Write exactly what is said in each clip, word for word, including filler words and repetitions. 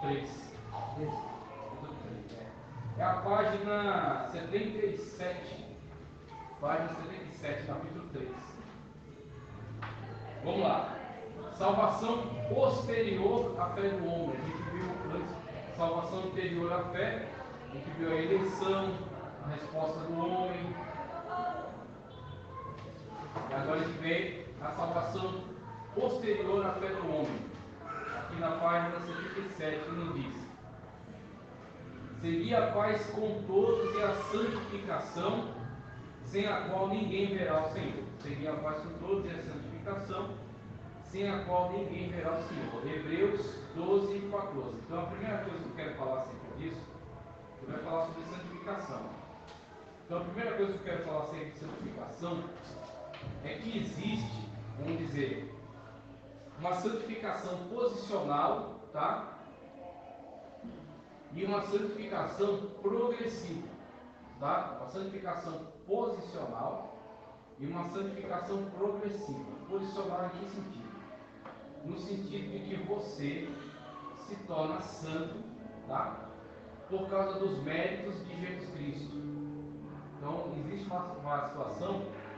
três. É a página setenta e sete. Página setenta e sete, capítulo três. Vamos lá. Salvação posterior à fé do homem. A gente viu antes salvação anterior à fé. A gente viu a eleição, a resposta do homem. E agora a gente vê a salvação posterior à fé do homem. Aqui na página setenta e sete nos diz: segui a paz com todos e a santificação, sem a qual ninguém verá o Senhor. Segui a paz com todos e a santificação, sem a qual ninguém verá o Senhor. Hebreus doze, quatorze. Então a primeira coisa que eu quero falar acerca disso, eu vou falar sobre santificação. Então a primeira coisa que eu quero falar acerca de santificação é que existe, vamos dizer, uma santificação posicional, tá? E uma santificação progressiva, tá? Uma santificação posicional e uma santificação progressiva. Posicional em que sentido? No sentido de que você se torna santo, tá? Por causa dos méritos de Jesus Cristo. Então, existe uma, uma situação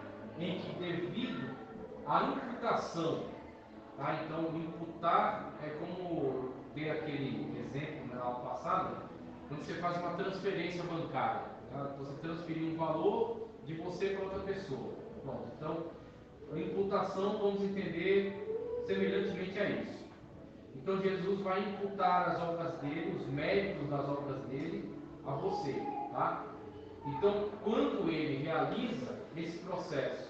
em que, devido à imputação, tá? Então, imputar é como dei aquele exemplo na aula passada, quando você faz uma transferência bancária, tá? Você transferir um valor de você para outra pessoa. Pronto. Então, a imputação, vamos entender semelhantemente a isso. Então, Jesus vai imputar as obras dele, os méritos das obras dele, a você, tá? Então, quando ele realiza esse processo,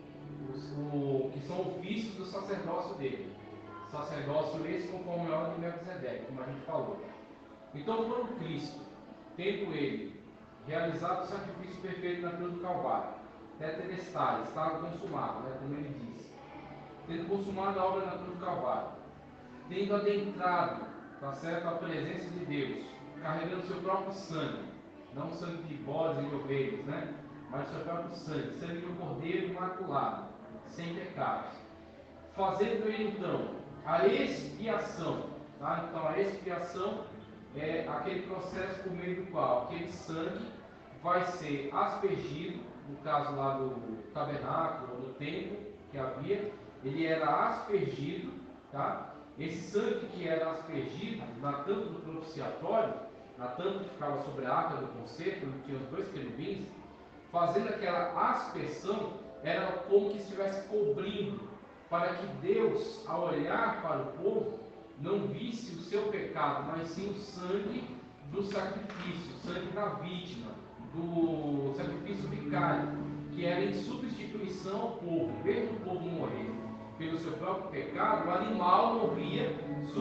os, o, que são ofícios do sacerdócio dele, sacerdócio esse conforme a ordem de Melquisedeque, como a gente falou. Então, quando Cristo, tendo ele realizado o sacrifício perfeito na cruz do Calvário, tetelestai, estava consumado, né, como ele disse, tendo consumado a obra na cruz do Calvário, tendo adentrado, tá certo, a presença de Deus, carregando seu próprio sangue, não sangue de bodes e de ovelhas, né, mas seu próprio sangue, sangue do cordeiro imaculado, sem pecados, fazendo ele então a expiação, tá? Então a expiação é aquele processo por meio do qual aquele sangue vai ser aspergido, no caso lá do tabernáculo, do templo que havia, ele era aspergido, tá? Esse sangue que era aspergido na tampa do propiciatório, na tampa que ficava sobre a arca do concerto, onde tinha os dois querubins, fazendo aquela aspersão, era como que estivesse cobrindo, para que Deus, ao olhar para o povo, não visse o seu pecado, mas sim o sangue do sacrifício, o sangue da vítima, do sacrifício vicário, que era em substituição ao povo. Em vez do povo morrer pelo seu próprio pecado, o animal morria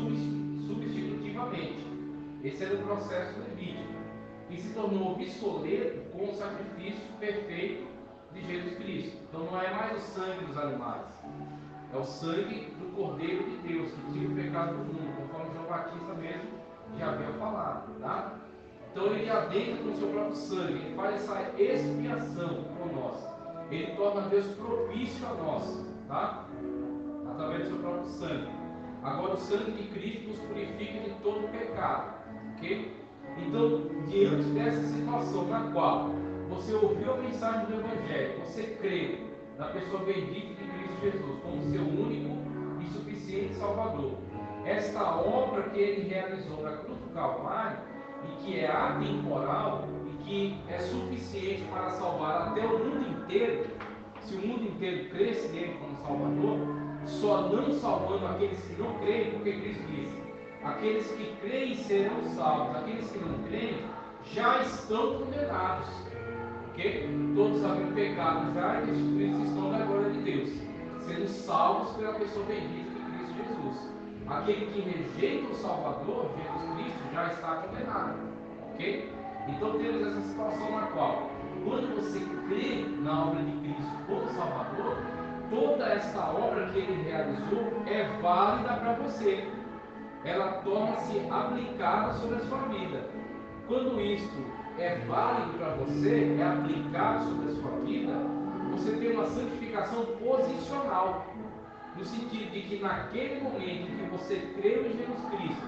substitutivamente. Esse era o processo levítico, que se tornou obsoleto com o sacrifício perfeito de Jesus Cristo. Então não é mais o sangue dos animais, é o sangue do Cordeiro de Deus, que tira o pecado do mundo, conforme João Batista mesmo já havia falado, tá? Então ele adentra com o seu próprio sangue, ele faz essa expiação por nós, ele torna Deus propício a nós, tá? Através do seu próprio sangue. Agora o sangue de Cristo nos purifica de todo pecado, ok? Então, diante dessa situação na qual você ouviu a mensagem do Evangelho, você crê na pessoa bendita de Cristo Jesus como seu único e suficiente Salvador, esta obra que ele realizou na cruz do Calvário, e que é atemporal e que é suficiente para salvar até o mundo inteiro, se o mundo inteiro cresce nele como Salvador, só não salvando aqueles que não creem, porque Cristo disse: aqueles que creem serão salvos, aqueles que não creem já estão condenados, porque todos haviam pecado já e destituídos estão da glória de Deus, sendo salvos pela pessoa bendita de Cristo Jesus. Aquele que rejeita o Salvador, Jesus Cristo, já está condenado, ok? Então temos essa situação na qual, quando você crê na obra de Cristo como Salvador, toda esta obra que ele realizou é válida para você, ela torna-se aplicada sobre a sua vida. Quando isto é válido para você, é aplicado sobre a sua vida, você tem uma santificação posicional, no sentido de que naquele momento em que você creu em Jesus Cristo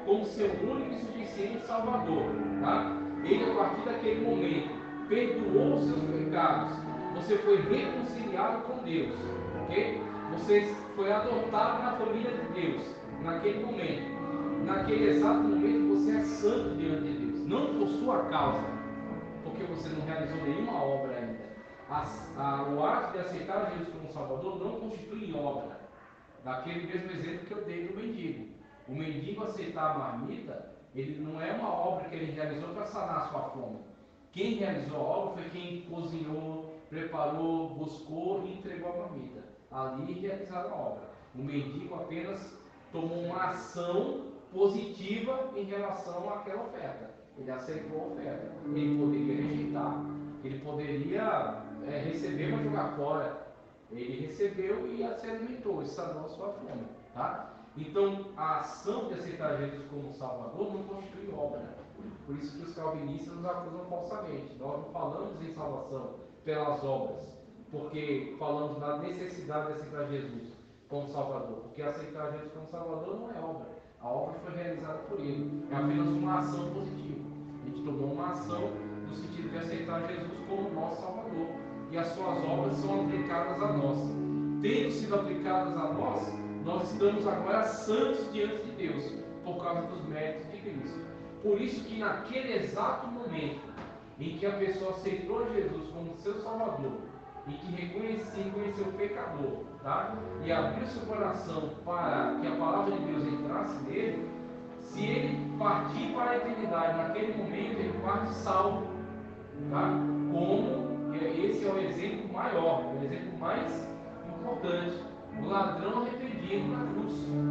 como seu único e suficiente Salvador. Tá? Ele, a partir daquele momento, perdoou os seus pecados. Você foi reconciliado com Deus. Okay? Você foi adotado na família de Deus. Naquele momento. Naquele exato momento, você é santo diante de Deus. Não por sua causa, porque você não realizou nenhuma obra ainda. A, a, o ato de aceitar Jesus como Salvador não constitui obra. Daquele mesmo exemplo que eu dei do mendigo. O mendigo aceitar a marmita, ele não é uma obra que ele realizou para sanar a sua fome. Quem realizou a obra foi quem cozinhou, preparou, buscou e entregou a marmita. Ali realizaram a obra. O mendigo apenas tomou uma ação positiva em relação àquela oferta. Ele aceitou a oferta. Ele poderia rejeitar. Ele poderia é, receber, mas jogar fora. Ele recebeu e se alimentou, e sanou a sua fome. Tá? Então, a ação de aceitar Jesus como Salvador não constitui obra. Por isso que os calvinistas nos acusam falsamente. Nós não falamos em salvação pelas obras, porque falamos na necessidade de aceitar Jesus como Salvador. Porque aceitar Jesus como Salvador não é obra. A obra foi realizada por Ele. É apenas uma ação positiva. A gente tomou uma ação no sentido de aceitar Jesus como nosso Salvador. E as suas obras são aplicadas a nós. Tendo sido aplicadas a nós, nós estamos agora santos diante de Deus, por causa dos méritos de Cristo. Por isso que naquele exato momento em que a pessoa aceitou Jesus como seu Salvador, e que reconhecia, reconheceu o pecador, tá? E abriu seu coração para que a palavra de Deus entrasse nele, se ele partir para a eternidade naquele momento, ele parte salvo, tá? Como esse é o exemplo maior, o exemplo mais importante. O ladrão arrependido na cruz,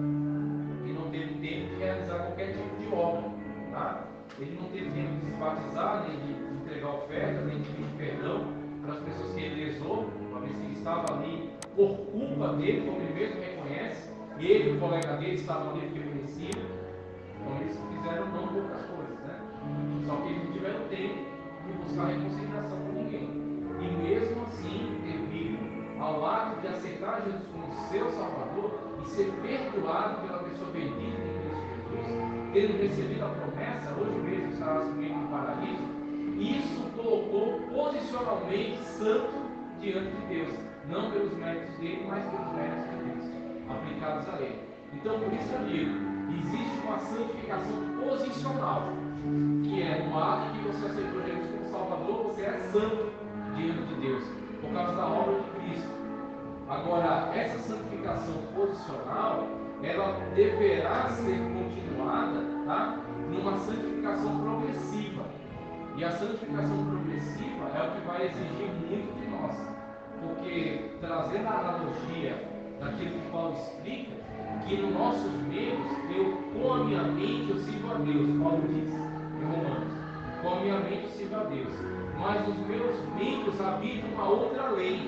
que não teve tempo de realizar qualquer tipo de obra, tá? Ele não teve tempo de se batizar, nem de entregar oferta, nem de pedir perdão para as pessoas que ele lesou, uma vez que ele estava ali por culpa dele, como ele mesmo reconhece, e ele e o colega dele estavam ali porque mereciam. Então eles fizeram não poucas coisas, né? Só que eles não tiveram tempo de buscar reconciliação com ninguém. E mesmo assim, devido ao ato de aceitar Jesus como seu Salvador e ser perdoado pela pessoa bendita de Cristo Jesus, tendo recebido a promessa, hoje mesmo estarás comigo no paraíso, isso o colocou posicionalmente santo diante de Deus, não pelos méritos dele, mas pelos méritos de Cristo, aplicados a ele. Então, por isso eu digo, existe uma santificação posicional, que é no ato que você aceitou Jesus como Salvador, você é santo diante de Deus, por causa da obra de Cristo. Agora, essa santificação posicional, ela deverá ser continuada, tá? Numa santificação progressiva. E a santificação progressiva é o que vai exigir muito de nós. Porque, trazendo a analogia daquilo que Paulo explica, que nos nossos meios, eu, com a minha mente, eu sirvo a Deus, Paulo diz em Romanos. Com a minha mente eu sirvo a Deus. Mas os meus membros habitam uma outra lei,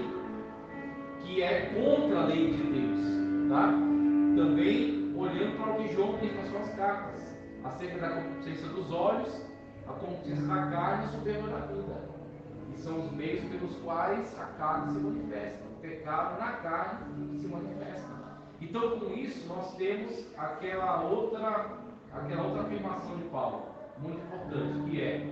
que é contra a lei de Deus, tá? Também olhando para o que João diz nas suas cartas, acerca da concupiscência dos olhos, a concupiscência da carne e a soberba da vida. E são os meios pelos quais a carne se manifesta, o pecado na carne se manifesta. Então, com isso, nós temos aquela outra, aquela outra afirmação de Paulo, muito importante, que é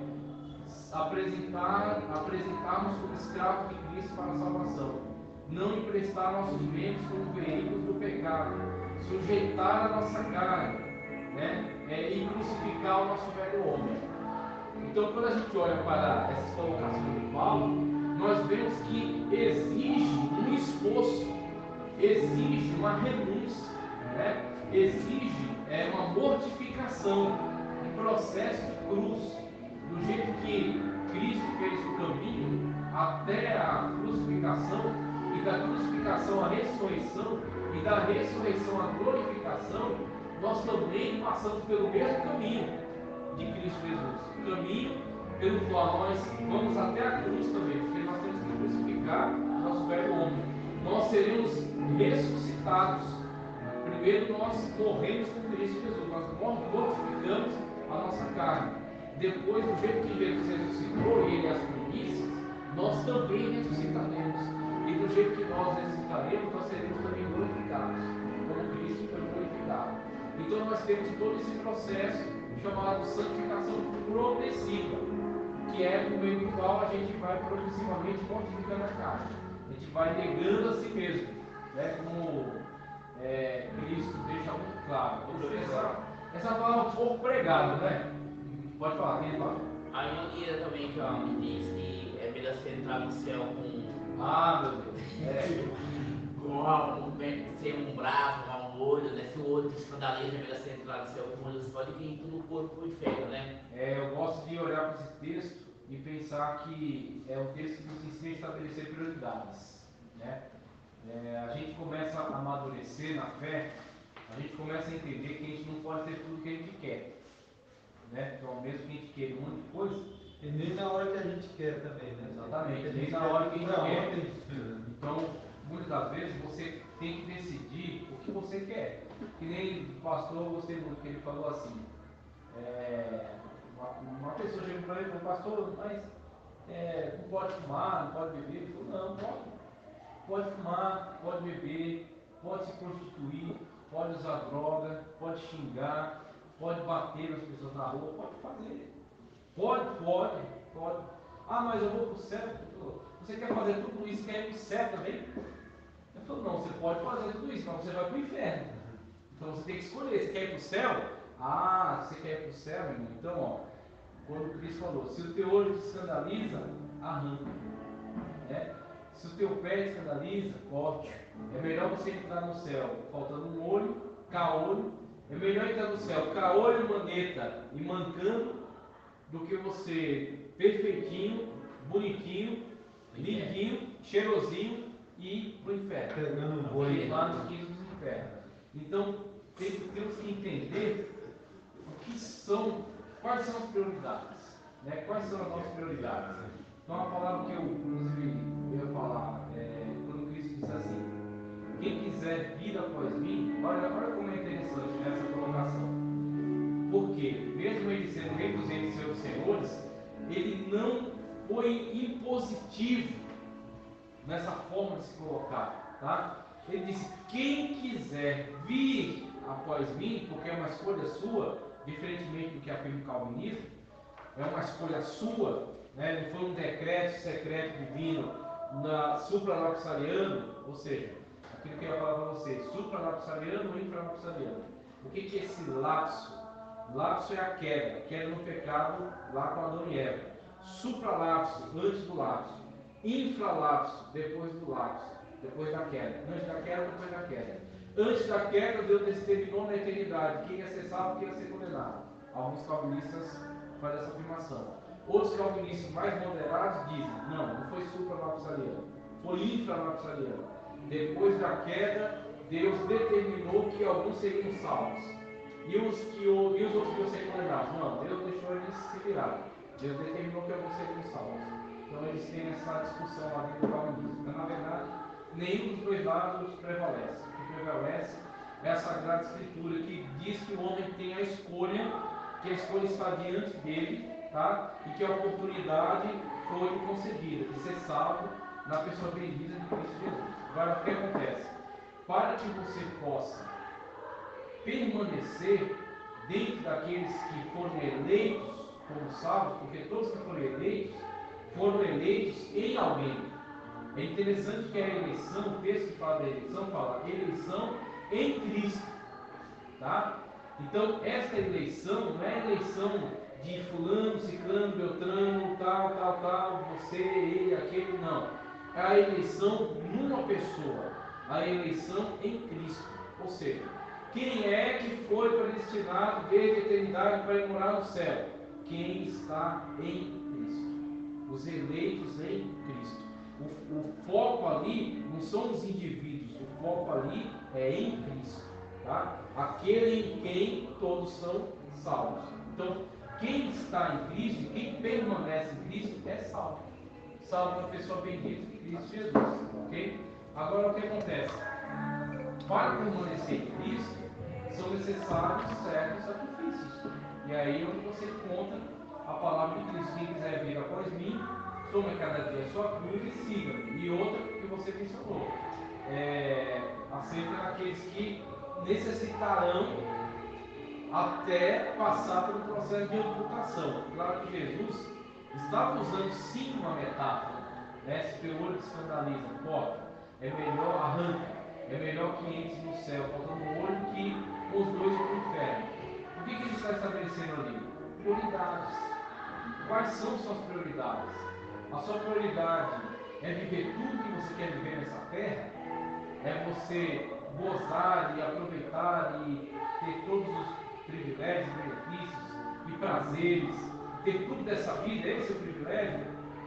apresentar, apresentarmos como escravos de Cristo para a salvação, não emprestar nossos membros como veículos do pecado, sujeitar a nossa carne, né? É, e crucificar o nosso velho homem. Então, quando a gente olha para essas colocações de Paulo, nós vemos que exige um esforço, exige uma renúncia, né? Exige é, uma mortificação, um processo de cruz. Do jeito que Cristo fez o caminho até a crucificação, e da crucificação à ressurreição, e da ressurreição à glorificação, nós também passamos pelo mesmo caminho de Cristo Jesus. O caminho pelo qual nós vamos até a cruz também, porque nós temos que crucificar nosso velho homem. Nós seremos ressuscitados. Primeiro nós morremos com Cristo Jesus, nós mortificamos a nossa carne. Depois, do jeito que Jesus ressuscitou e ele as primícias, nós também ressuscitaremos. E do jeito que nós ressuscitaremos, nós seremos também glorificados, como Cristo foi glorificado. Então nós temos todo esse processo chamado santificação progressiva, que é por meio do qual a gente vai progressivamente mortificando a carne. A gente vai negando a si mesmo, né? Como é, Cristo deixa muito claro. Essa, essa palavra é um pouco pregada, né? Pode falar, quem fala? A ironia também que o homem diz que é melhor você entrar no céu com. Ah, meu Deus. É. com algo, sem um braço, com um olho, né? Se o olho te escandaliza, é melhor você entrar no céu com um olho, você pode ir tudo no corpo pro inferno, né? É, eu gosto de olhar para esse texto e pensar que é um texto que nos ensina a estabelecer prioridades, né? É, a gente começa a amadurecer na fé, a gente começa a entender que a gente não pode ter tudo que a gente quer, né? Então, mesmo que a gente queira um monte de coisa, e nem na hora que a gente quer também, né? Exatamente, nem na hora que a gente quer. Então, muitas das vezes você tem que decidir o que você quer. Que nem o pastor, eu gostei muito que ele falou assim. É, uma, uma pessoa chegou para ele e falou, pastor, mas é, não pode fumar, não pode beber. Ele falou, não, pode. Pode fumar, pode beber, pode se prostituir, pode usar droga, pode xingar, pode bater nas pessoas na rua, pode fazer. Pode, pode, pode. Ah, mas eu vou para o céu. Você quer fazer tudo isso, quer ir para o céu também? Ele falou, não, você pode fazer tudo isso, mas você vai para o inferno. Então você tem que escolher, você quer ir para o céu? Ah, você quer ir para o céu, meu irmão? Então, ó, quando o Cristo falou, se o teu olho te escandaliza, arranca. Né? Se o teu pé te escandaliza, corte. É melhor você entrar no céu faltando um olho, caolho. É melhor entrar no céu caolho, maneta e mancando, do que você perfeitinho, bonitinho, limpinho, cheirosinho e ir para o inferno. Pegando um boi lá nos quintos dos infernos. Então, tem, temos que entender o que são, quais são as prioridades, né? Quais são as nossas prioridades. Então, uma palavra que eu, inclusive, ia falar, é, quando Cristo disse assim, quem quiser vir após mim, olha, olha como é interessante essa colocação. Porque, mesmo ele sendo rei dos reis e seus senhores, ele não foi impositivo nessa forma de se colocar, tá? Ele disse, quem quiser vir após mim, porque é uma escolha sua, diferentemente do que afirma o calvinismo, é uma escolha sua, né? Não foi um decreto secreto divino na supralapsariano, ou seja, aquilo que eu ia falar para você, supralapsariano ou infralapsariano. O que, que é esse lapso? Lapso é a queda, queda no pecado lá com Adão e Eva. Supralapso, antes do lapso. Infralapso, depois do lapso, depois da queda. Antes da queda, depois da queda. Antes da queda, Deus determinou na eternidade quem ia ser salvo e quem ia ser condenado. Alguns calvinistas fazem essa afirmação. Outros calvinistas mais moderados dizem, não, não foi supralapsariano, foi infralapsariano. Depois da queda, Deus determinou que alguns seriam salvos. E os, que, e os outros que iam ser condenados? Não, Deus deixou eles se virar. Deus determinou que alguns seriam salvos. Então eles têm essa discussão lá dentro do calvinismo. Mas na verdade, nenhum dos dois lados prevalece. O que prevalece é a Sagrada Escritura, que diz que o homem tem a escolha, que a escolha está diante dele, tá? E que a oportunidade foi concedida de ser salvo na pessoa bendita de Cristo Jesus. Agora, o que acontece? Para que você possa permanecer dentro daqueles que foram eleitos como salvos, porque todos que foram eleitos foram eleitos em alguém. É interessante que a eleição, o texto que fala da eleição, fala eleição em Cristo, tá? Então, esta eleição não é eleição de fulano, ciclano, beltrano, tal, tal, tal, você, ele, aquele, não. É a eleição numa pessoa, a eleição em Cristo. Ou seja, quem é que foi predestinado desde a eternidade para morar no céu? Quem está em Cristo. Os eleitos em Cristo. O, o foco ali não são os indivíduos, o foco ali é em Cristo. Tá? Aquele em quem todos são salvos. Então, quem está em Cristo, quem permanece em Cristo, é salvo. Salvo na pessoa bendita de Cristo Jesus. Ok? Agora, o que acontece? Para permanecer em Cristo, são necessários certos sacrifícios. E aí é onde você encontra a palavra de Cristo. Quem quiser vir após mim, tome cada dia a sua cruz e siga-me. E outra que você mencionou, é, acerca daqueles que necessitarão até passar pelo processo de amputação. Claro que Jesus estava usando sim uma metáfora, né? Se teu olho te escandaliza, corta, é melhor arranca, é melhor que entre no céu, faltando um olho, que os dois vão para o inferno. O que, que ele está estabelecendo ali? Prioridades. Quais são suas prioridades? A sua prioridade é viver tudo que você quer viver nessa terra? É você gozar e aproveitar e ter todos os privilégios, benefícios e prazeres, ter tudo dessa vida? Esse é o privilégio?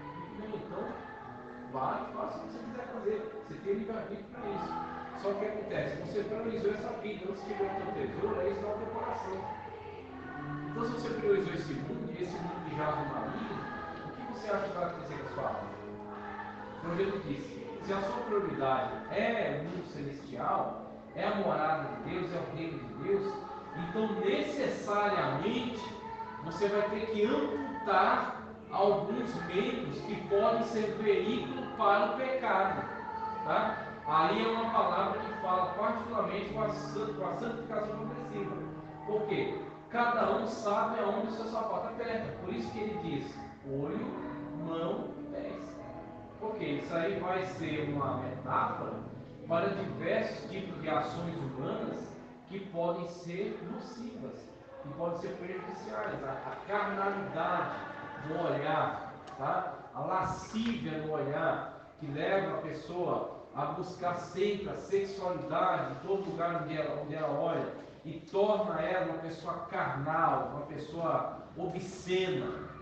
Então, vai, faça o que você quiser fazer. Você tem livre-arbítrio para isso. Só que acontece, você priorizou essa vida antes de ver o teu tesouro, é isso no teu coração. Então, se você priorizou esse mundo, e esse mundo que jaz no maligno, o que você acha que vai acontecer com a sua alma? Como eu disse, se a sua prioridade é o mundo celestial, é a morada de Deus, é o reino de Deus, então necessariamente você vai ter que amputar alguns membros que podem ser veículo para o pecado. Tá? Aí é uma palavra que fala particularmente com a, com a santificação progressiva. Por quê? Cada um sabe aonde o seu sapato aperta. Por isso que ele diz olho, mão, pés. Porque isso aí vai ser uma metáfora para diversos tipos de ações humanas que podem ser nocivas, que podem ser prejudiciais. A, a carnalidade no olhar, tá? A lascívia no olhar, que leva a pessoa a buscar sempre a sexualidade em todo lugar onde ela, onde ela olha, e torna ela uma pessoa carnal, uma pessoa obscena.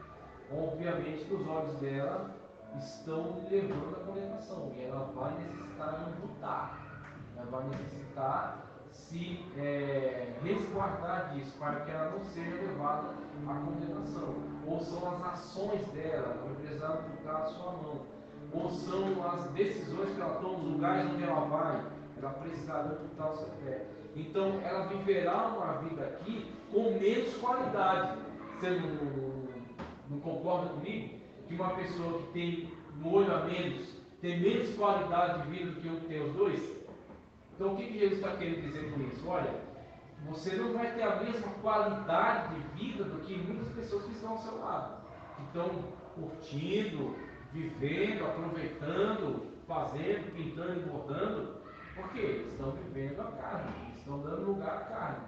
Obviamente que os olhos dela estão levando à condenação, e ela vai necessitar amputar, ela vai necessitar se é, resguardar disso, para que ela não seja levada à condenação. Ou são as ações dela, ela vai precisar amputar a sua mão. Ou são as decisões que ela toma, os lugares onde ela vai, ela precisará amputar o seu pé. Então ela viverá uma vida aqui com menos qualidade. Você não, não, não concorda comigo? Que uma pessoa que tem um olho a menos tem menos qualidade de vida do que um que tem os dois? Então o que, que Jesus está querendo dizer com isso? Olha, você não vai ter a mesma qualidade de vida do que muitas pessoas que estão ao seu lado. Então, curtindo, vivendo, aproveitando, fazendo, pintando e bordando, porque eles estão vivendo a carne, estão dando lugar à carne.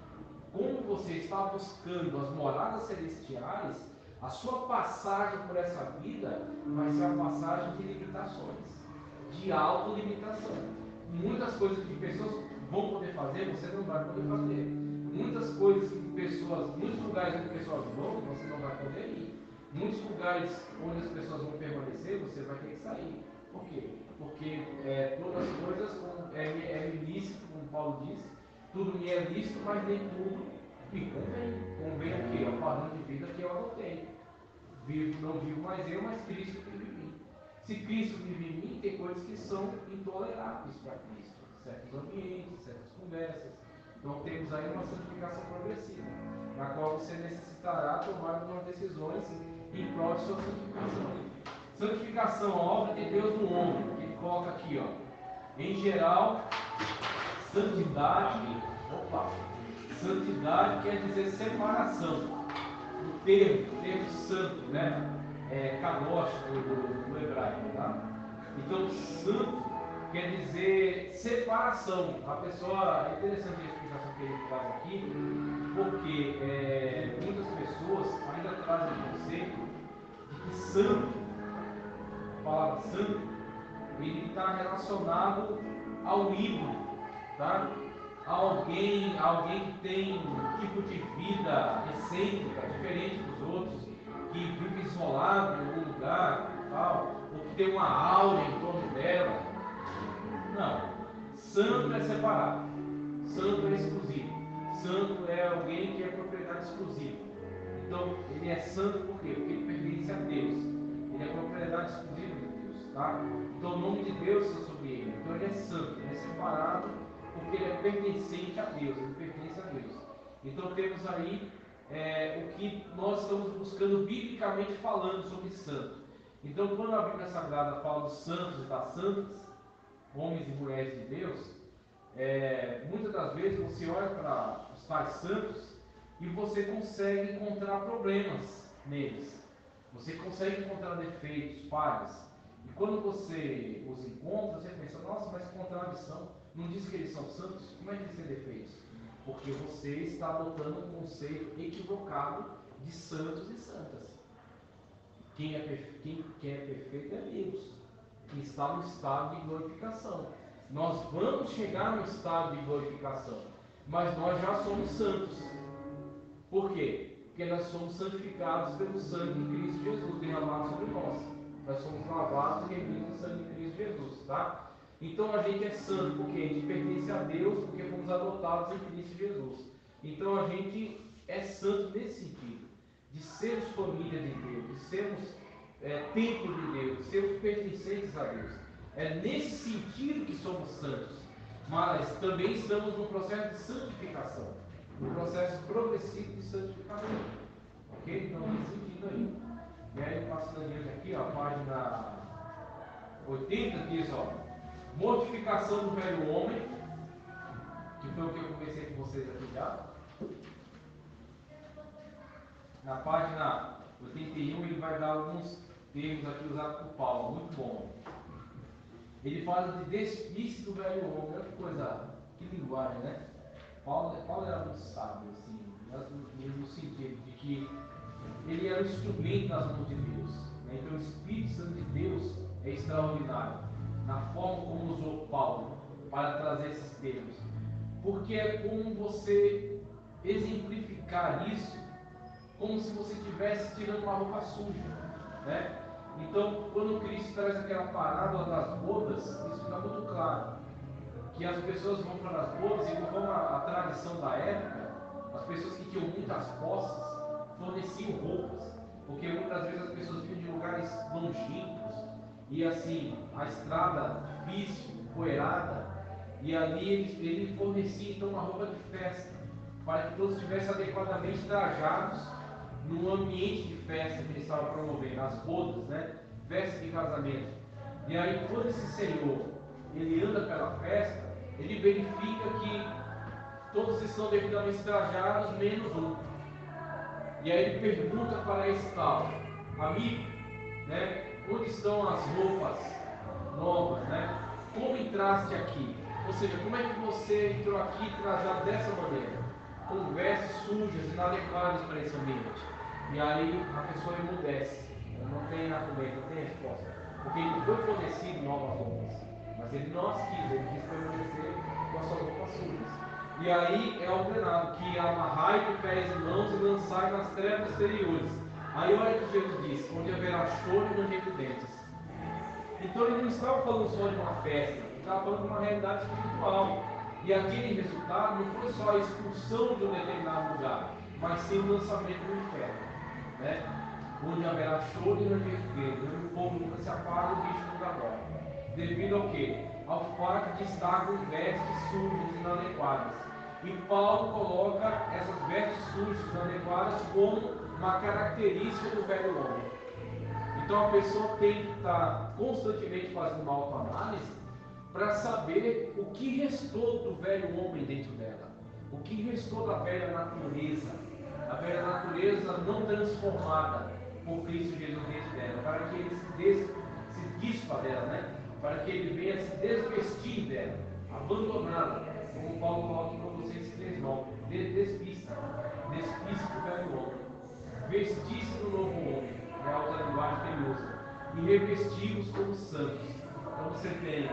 Como você está buscando as moradas celestiais, a sua passagem por essa vida vai ser a passagem de limitações, de autolimitação. Muitas coisas que pessoas vão poder fazer, você não vai poder fazer. Muitas coisas que pessoas, muitos lugares onde pessoas vão, você não vai poder ir. Muitos lugares onde as pessoas vão permanecer, você vai ter que sair. Por quê? Porque é, todas as coisas como é, é ilícito, como Paulo diz, tudo me é lícito, mas nem tudo me convém. Convém o quê? É o padrão de vida que eu adotei. Vivo, não vivo mais eu, mas Cristo vive em mim. Se Cristo vive em mim, tem coisas que são intoleráveis para Cristo. Certos ambientes, certas conversas. Então temos aí uma santificação progressiva, na qual você necessitará tomar algumas decisões em prol de sua santificação. Santificação, a obra de Deus no homem, que ele coloca aqui, ó. Em geral, santidade, opa, santidade quer dizer separação. O termo, o termo santo, né? É kadosh do, do, do hebraico, tá? Então, santo quer dizer separação. A pessoa, é interessante a explicação que ele faz aqui, porque é, muitas pessoas ainda trazem o conceito de que santo, a palavra santo, ele está relacionado ao ídolo, tá? A alguém, alguém que tem um tipo de vida excêntrica, diferente dos outros, que vive isolado em algum lugar, tal, ou que tem uma aura em torno dela. Não. Santo é separado. Santo é exclusivo. Santo é alguém que é propriedade exclusiva. Então, ele é santo por quê? Porque ele pertence a Deus. Ele é propriedade exclusiva de Deus, tá? Então, o nome de Deus está sobre ele. Então, ele é santo. Ele é separado porque ele é pertencente a Deus. Ele pertence a Deus. Então, temos aí é, o que nós estamos buscando biblicamente falando sobre santo. Então, quando a Bíblia Sagrada fala dos santos e das santas, homens e mulheres de Deus, é, muitas das vezes você olha para os tais santos e você consegue encontrar problemas neles. Você consegue encontrar defeitos, falhas. E quando você os encontra, você pensa, nossa, mas contradição, não diz que eles são santos? Como é que eles têm defeitos? Porque você está adotando um conceito equivocado de santos e santas. Quem é, perfe... quem, quem é perfeito é Deus, que está no estado de glorificação. Nós vamos chegar no estado de glorificação, mas nós já somos santos. Por quê? Porque nós somos santificados pelo sangue de Cristo Jesus derramado sobre nós. Nós somos lavados e remidos no sangue de Cristo Jesus, tá? Então a gente é santo porque a gente pertence a Deus, porque fomos adotados em Cristo Jesus. Então a gente é santo nesse sentido, de sermos família de Deus, de sermos é, templo de Deus, de sermos pertencentes a Deus. É nesse sentido que somos santos, mas também estamos no processo de santificação, no processo progressivo de santificação. Ok? Então, nesse sentido aí. E aí, passando adiante aqui, ó, a página oitenta diz, ó, mortificação do velho homem, que foi o que eu conversei com vocês aqui já. Na página oitenta e um, ele vai dar alguns termos aqui usados por Paulo, muito bom. Ele fala de despiste do velho homem, olha que coisa, que linguagem, né? Paulo, Paulo era muito sábio, assim, no sentido de que ele era o instrumento nas mãos de Deus, né? Então o Espírito Santo de Deus é extraordinário na forma como usou Paulo para trazer esses termos, porque é como você exemplificar isso como se você estivesse tirando uma roupa suja, né? Então, quando Cristo traz aquela parábola das bodas, isso fica muito claro, que as pessoas vão para as bodas e conforme a, a tradição da época, as pessoas que tinham muitas posses forneciam roupas, porque muitas vezes as pessoas vinham de lugares longínquos e assim, a estrada difícil, empoeirada, e ali ele, ele fornecia então uma roupa de festa, para que todos estivessem adequadamente trajados no ambiente de festa que ele estava promovendo, as bodas, né? Festa de casamento. E aí, quando esse Senhor ele anda pela festa, ele verifica que todos estão devidamente trajados, menos um. E aí ele pergunta para esse tal amigo, né? Onde estão as roupas novas, né? Como entraste aqui? Ou seja, como é que você entrou aqui trajado dessa maneira? Com vestes sujas, inadequadas para esse ambiente. E aí a pessoa emudece, não tem argumento, não tem resposta, porque ele foi fornecido novas roupas, mas ele não as quis, ele quis permanecer com as suas roupas sujas. E aí é ordenado que amarrai de pés e mãos e lançai nas trevas exteriores. Aí olha que Jesus disse, onde haverá choro e ranger de dentes. Então ele não estava falando só de uma festa, ele estava falando de uma realidade espiritual. E aquele resultado não foi só a expulsão de um determinado lugar, mas sim o lançamento do inferno, né? Onde haverá choro e ranger de dentes, onde o povo nunca se apaga e o bicho nunca dorme. Devido ao quê? Ao fato de estar com vestes sujas e inadequadas. E Paulo coloca essas vestes sujas e inadequadas como uma característica do velho homem. Então a pessoa tem que estar constantemente fazendo uma autoanálise para saber o que restou do velho homem dentro dela, o que restou da velha natureza, a velha natureza não transformada por Cristo Jesus dentro dela, para que ele se, des, se dispa dela, né? Para que ele venha se desvestir dela, abandoná-la, como Paulo coloca em Colossenses três nove, despista, despista do velho homem, vestir-se do novo homem, é a outra linguagem que ele usa, e revestir-os como santos. Então você tem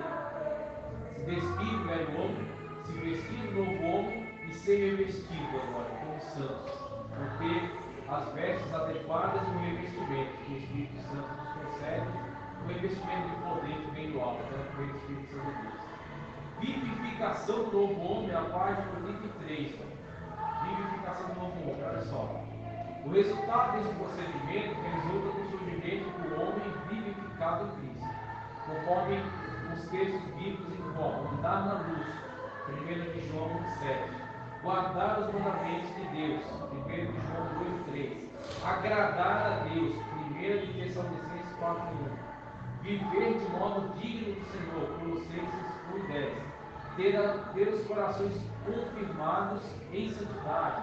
se despir do velho homem, se vestir do novo homem e ser revestido agora como santos, porque as vestes adequadas e o revestimento que o Espírito Santo nos concede, o revestimento de poder que vem do alto, né, que vem do Espírito Santo de Deus. Vivificação do novo homem, a página oitenta e três. Vivificação do novo homem, olha só. O resultado desse procedimento resulta no surgimento do homem vivificado em Cristo, conforme os textos bíblicos informam: andar na luz, primeiro de João um sete, guardar os mandamentos de Deus, primeiro de João dois três, agradar a Deus, primeiro de Tessalonicenses quatro um, viver de modo digno do Senhor, Colossenses um dez, ter, a, ter os corações confirmados em santidade,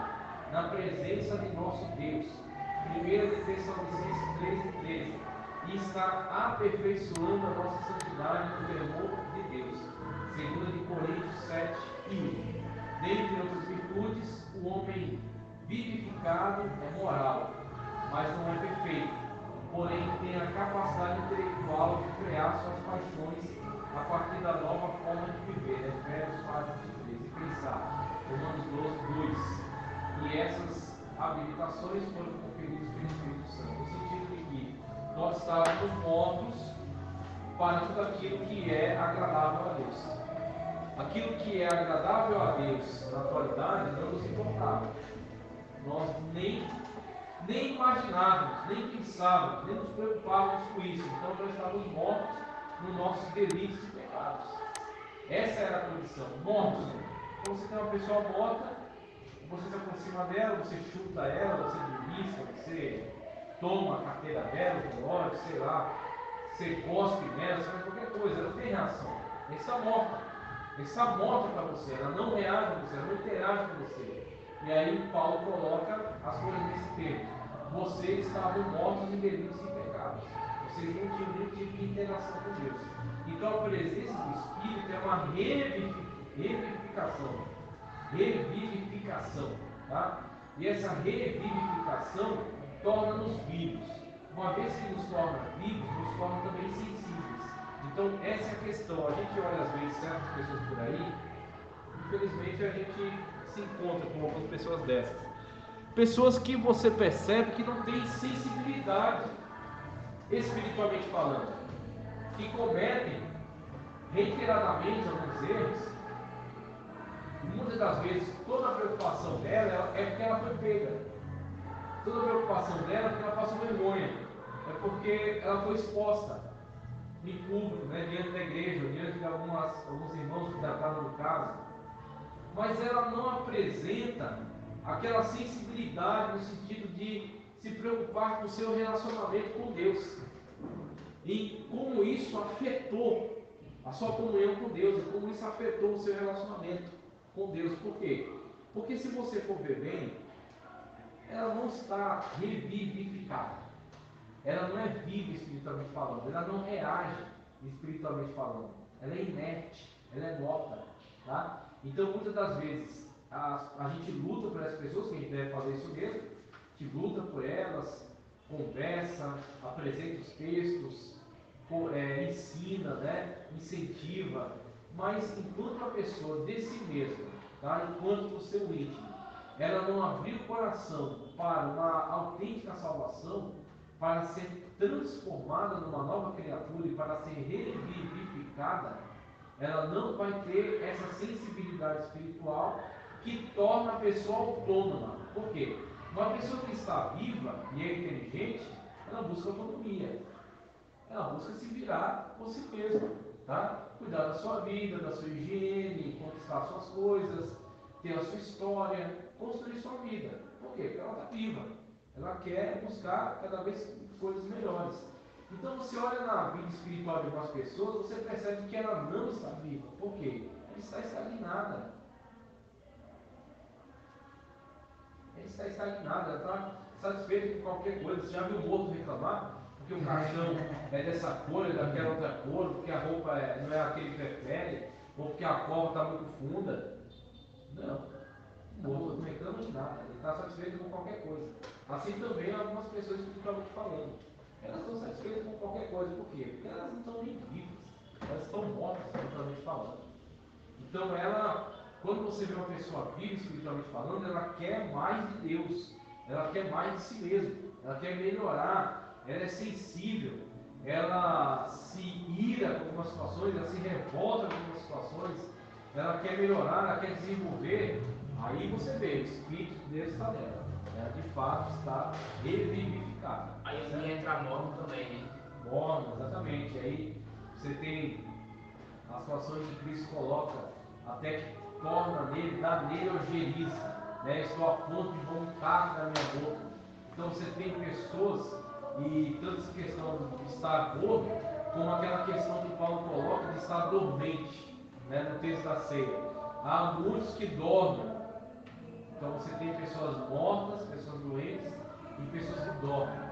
na presença de nosso Deus. primeira de Tessalonicenses três e treze. E está aperfeiçoando a nossa santidade no temor de Deus. segunda de Coríntios sete e um. Dentre outras virtudes, o homem vivificado é moral, mas não é perfeito. Porém, tem a capacidade intelectual de criar suas paixões a partir da nova forma de viver, Efésios quatro, vinte e três, e pensar, Romanos doze, dois. E essas habilitações foram conferidas pelo Espírito Santo, no sentido de que nós estávamos mortos para tudo aquilo que é agradável a Deus. Aquilo que é agradável a Deus na atualidade não nos importava. Nós nem, nem imaginávamos, nem pensávamos, nem nos preocupávamos com isso. Então nós estávamos mortos nos nossos delitos e pecados. Essa era a condição, mortos. Então você tem uma pessoa morta, você se aproxima dela, você chuta ela, você belisca, você toma a carteira dela, o relógio, sei lá, você cospe nela, você faz qualquer coisa, ela não tem reação. Ela está morta. Ela está morta para você, ela não reage com você, ela não interage com você. E aí Paulo coloca as coisas nesse termo. Vocês estavam mortos em delitos e pecados. Vocês não tinham nenhum tipo de interação com Deus. Então a presença do Espírito é uma revivificação. Revivificação. Tá? E essa revivificação torna-nos vivos. Uma vez que nos torna vivos, nos torna também sensíveis. Então essa é a questão. A gente olha às vezes certas pessoas por aí, infelizmente a gente se encontra com algumas pessoas dessas. Pessoas que você percebe que não têm sensibilidade, espiritualmente falando, que cometem reiteradamente alguns erros, e muitas das vezes toda a preocupação dela é porque ela foi pega, toda a preocupação dela é porque ela passou vergonha, é porque ela foi exposta em público, né, diante da igreja, diante de algumas, alguns irmãos que trataram do caso, mas ela não apresenta aquela sensibilidade no sentido de se preocupar com o seu relacionamento com Deus e como isso afetou a sua comunhão com Deus e como isso afetou o seu relacionamento com Deus. Por quê? Porque se você for ver bem, ela não está revivificada, ela não é viva espiritualmente falando, ela não reage espiritualmente falando, ela é inerte, ela é morta, tá? Então muitas das vezes a, a gente luta por essas pessoas, que a gente deve fazer isso mesmo, a gente luta por elas, conversa, apresenta os textos, é, ensina, né, incentiva, mas enquanto a pessoa de si mesma, tá, enquanto o seu íntimo, ela não abrir o coração para uma autêntica salvação, para ser transformada numa nova criatura e para ser revivificada, ela não vai ter essa sensibilidade espiritual que torna a pessoa autônoma. Por quê? Uma pessoa que está viva e é inteligente, ela busca autonomia. Ela busca se virar por si mesma, tá? Cuidar da sua vida, da sua higiene, conquistar suas coisas, ter a sua história, construir sua vida. Por quê? Porque ela está viva. Ela quer buscar cada vez coisas melhores. Então você olha na vida espiritual de algumas pessoas, você percebe que ela não está viva. Por quê? Ela está estagnada. Ela está estagnada, ela está satisfeita com qualquer coisa. Você já viu o morto reclamar? Porque o caixão é dessa cor, é daquela outra cor, porque a roupa é, não é aquele que prefere, ou porque a cova está muito funda. Não. O morto não reclama de nada, ele está satisfeito com qualquer coisa. Assim também algumas pessoas que estavam falando. Elas estão satisfeitas com qualquer coisa. Por quê? Porque elas não estão nem vivas. Elas estão mortas, espiritualmente falando. Então ela, quando você vê uma pessoa viva, espiritualmente falando, ela quer mais de Deus. Ela quer mais de si mesma. Ela quer melhorar. Ela é sensível. Ela se ira com algumas situações. Ela se revolta com algumas situações. Ela quer melhorar, ela quer desenvolver. Aí você vê, o Espírito de Deus está nela. Ela de fato está revivificada. Aí assim entra a morte também, né? Morna, exatamente. Aí você tem as situações que Cristo coloca, até que torna nele, dá nele ojeriza, né? Estou a ponto de vomitar da minha boca. Então você tem pessoas, e tanto essa questão de estar gordo, como aquela questão que Paulo coloca de estar dormente, né? No texto da ceia. Há muitos que dormem Então você tem pessoas mortas, pessoas doentes e pessoas que dormem.